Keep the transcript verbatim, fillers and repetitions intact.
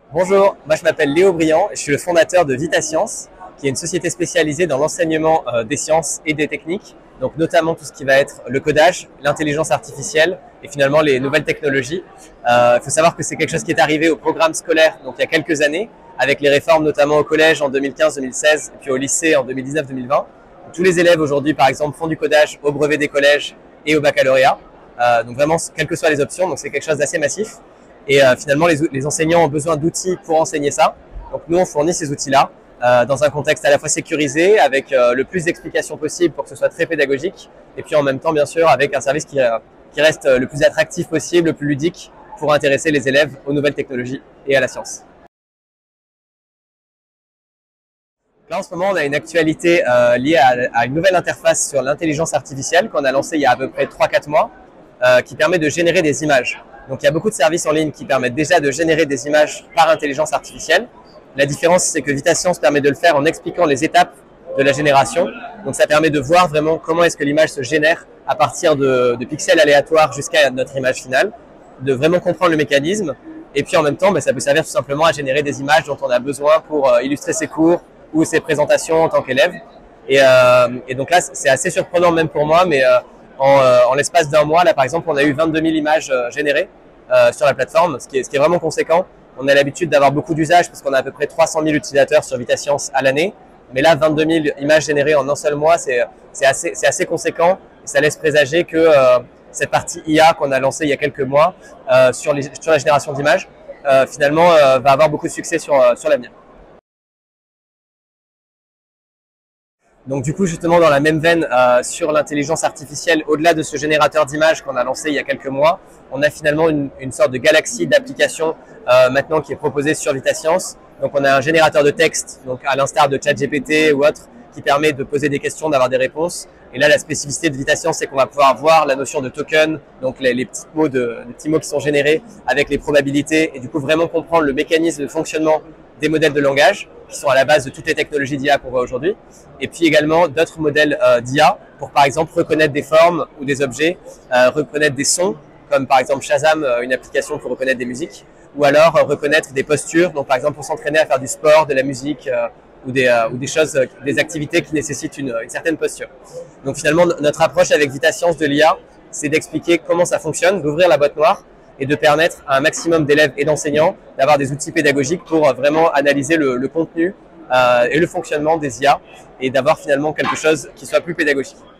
Bonjour, moi je m'appelle Léo Briand et je suis le fondateur de VitaScience, qui est une société spécialisée dans l'enseignement euh, des sciences et des techniques, donc notamment tout ce qui va être le codage, l'intelligence artificielle et finalement les nouvelles technologies. Euh, il faut savoir que c'est quelque chose qui est arrivé au programme scolaire donc il y a quelques années, avec les réformes notamment au collège en deux mille quinze deux mille seize et puis au lycée en deux mille dix-neuf deux mille vingt. Tous les élèves aujourd'hui par exemple font du codage au brevet des collèges et au baccalauréat, euh, donc vraiment quelles que soient les options, donc c'est quelque chose d'assez massif. Et euh, finalement, les, les enseignants ont besoin d'outils pour enseigner ça. Donc nous, on fournit ces outils-là euh, dans un contexte à la fois sécurisé, avec euh, le plus d'explications possible pour que ce soit très pédagogique, et puis en même temps, bien sûr, avec un service qui, euh, qui reste le plus attractif possible, le plus ludique, pour intéresser les élèves aux nouvelles technologies et à la science. Là, en ce moment, on a une actualité euh, liée à, à une nouvelle interface sur l'intelligence artificielle qu'on a lancée il y a à peu près trois quatre mois, euh, qui permet de générer des images. Donc il y a beaucoup de services en ligne qui permettent déjà de générer des images par intelligence artificielle. La différence, c'est que VitaScience permet de le faire en expliquant les étapes de la génération. Donc ça permet de voir vraiment comment est-ce que l'image se génère à partir de, de pixels aléatoires jusqu'à notre image finale, de vraiment comprendre le mécanisme. Et puis en même temps, ben, ça peut servir tout simplement à générer des images dont on a besoin pour euh, illustrer ses cours ou ses présentations en tant qu'élève. Et, euh, et donc là, c'est assez surprenant même pour moi, mais euh, en, euh, en l'espace d'un mois, là par exemple, on a eu vingt-deux mille images euh, générées. Euh, sur la plateforme, ce qui est, ce qui est vraiment conséquent. On a l'habitude d'avoir beaucoup d'usages parce qu'on a à peu près trois cent mille utilisateurs sur VitaScience à l'année. Mais là, vingt-deux mille images générées en un seul mois, c'est assez, assez conséquent. Et ça laisse présager que euh, cette partie I A qu'on a lancée il y a quelques mois euh, sur, les, sur la génération d'images, euh, finalement, euh, va avoir beaucoup de succès sur, euh, sur l'avenir. Donc du coup, justement, dans la même veine, euh, sur l'intelligence artificielle, au-delà de ce générateur d'images qu'on a lancé il y a quelques mois, on a finalement une, une sorte de galaxie d'applications euh, maintenant qui est proposée sur VitaScience. Donc on a un générateur de texte, donc à l'instar de ChatGPT ou autre, qui permet de poser des questions, d'avoir des réponses. Et là, la spécificité de VitaScience, c'est qu'on va pouvoir voir la notion de token, donc les, les, petits mots de, les petits mots qui sont générés avec les probabilités, et du coup vraiment comprendre le mécanisme de fonctionnement des modèles de langage, qui sont à la base de toutes les technologies d'I A qu'on voit aujourd'hui, et puis également d'autres modèles euh, d'I A pour par exemple reconnaître des formes ou des objets, euh, reconnaître des sons, comme par exemple Shazam, euh, une application pour reconnaître des musiques, ou alors euh, reconnaître des postures, donc par exemple pour s'entraîner à faire du sport, de la musique, euh, ou, des, euh, ou des choses, euh, des activités qui nécessitent une, une certaine posture. Donc finalement, notre approche avec VitaScience de l'I A, c'est d'expliquer comment ça fonctionne, d'ouvrir la boîte noire, et de permettre à un maximum d'élèves et d'enseignants d'avoir des outils pédagogiques pour vraiment analyser le, le contenu euh, et le fonctionnement des I A et d'avoir finalement quelque chose qui soit plus pédagogique.